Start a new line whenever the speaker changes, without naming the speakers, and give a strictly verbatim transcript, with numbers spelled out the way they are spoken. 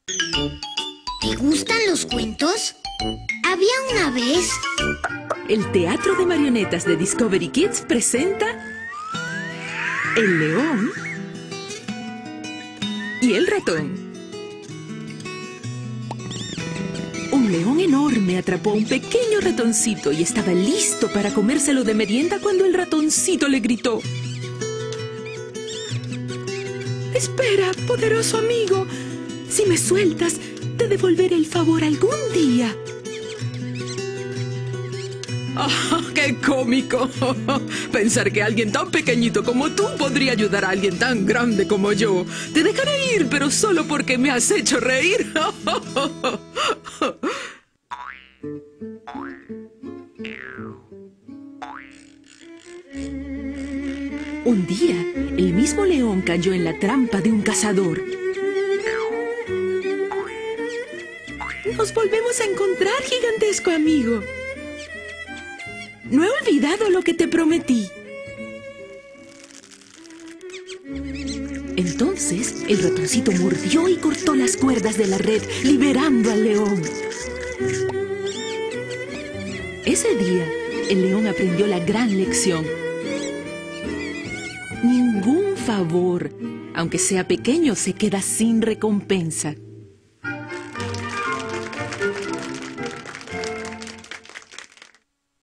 ¿Te gustan los cuentos? Había una vez...
El Teatro de Marionetas de Discovery Kids presenta El León y el Ratón. Un león enorme atrapó a un pequeño ratoncito y estaba listo para comérselo de merienda cuando el ratoncito le gritó: «Espera, poderoso amigo. Si me sueltas, te devolveré el favor algún día». ¡Ah, qué cómico! Pensar que alguien tan pequeñito como tú podría ayudar a alguien tan grande como yo. Te dejaré ir, pero solo porque me has hecho reír. Un día, el mismo león cayó en la trampa de un cazador. Nos volvemos a encontrar, gigantesco amigo. No he olvidado lo que te prometí. Entonces, el ratoncito mordió y cortó las cuerdas de la red, liberando al león. Ese día, el león aprendió la gran lección. Ningún favor, aunque sea pequeño, se queda sin recompensa.